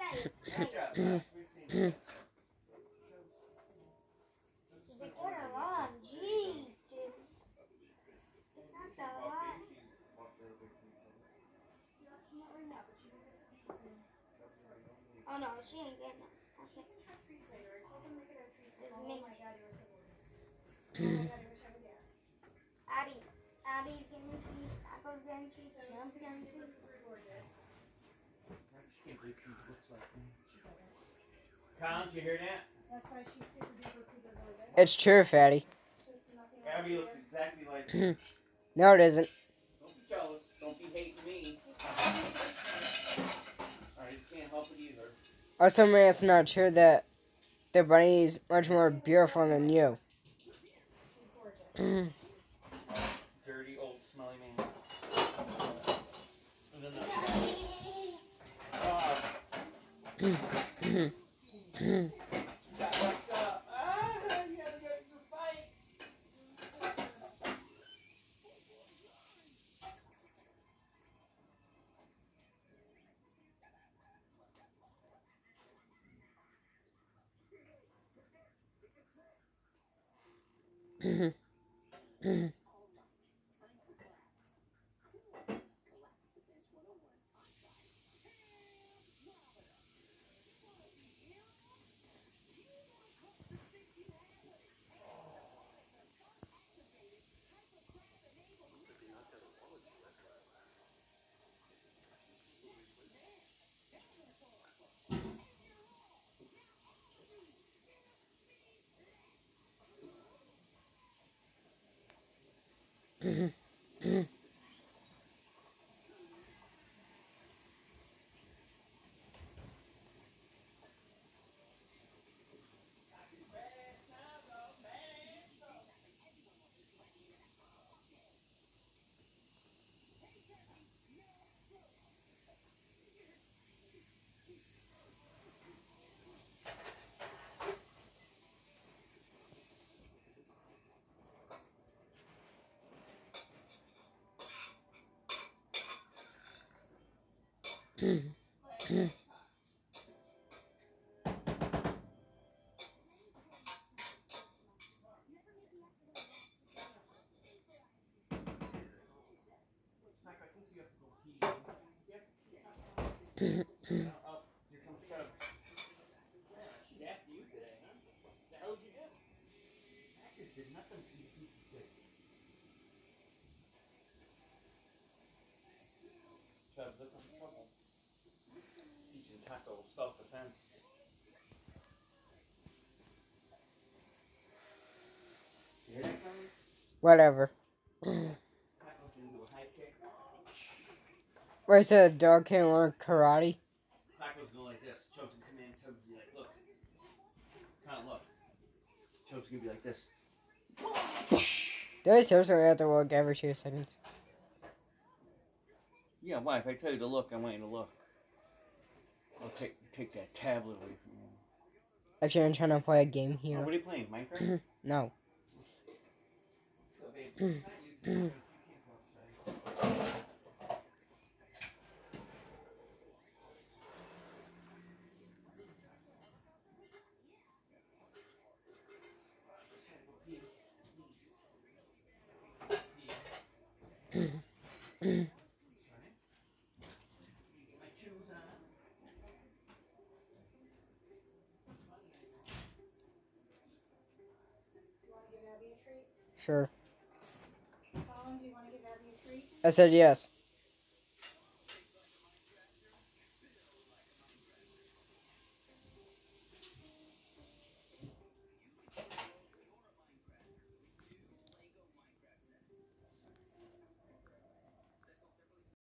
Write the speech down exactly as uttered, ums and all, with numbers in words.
like, get her on. Jeez, dude. It's not that hot. Oh no, she ain't getting it. Okay. It's me. Abby. Abby's getting treats. Taco's getting treats. Mom's getting treats. Colin, you hear that? That's why she's super duper super gorgeous. It's true, Fatty. Abby looks exactly like me. No, it isn't. Don't be jealous. Don't be hating me. I can't help it either. Also, man, it's not true that the bunny is much more beautiful than you. Dirty old smelly man. And then that's teaching Taco self-defense. You hear that, Carmen? Whatever. Taco's gonna do a high kick. Where I said a dog can't learn karate. Taco's going like this. Choke's gonna come in. Choke's gonna be like, look. Can't look. Choke's gonna be like this. Do I seriously have to look every two seconds? Yeah, why? If I tell you to look, I want you to look. I'll take take that tablet away from you. Actually, I'm trying to play a game Oh, here. what are you playing? Minecraft? No. So, babe, it's not you, you can't go outside. Sure. Colin, do you want to give Abby a treat? I said yes.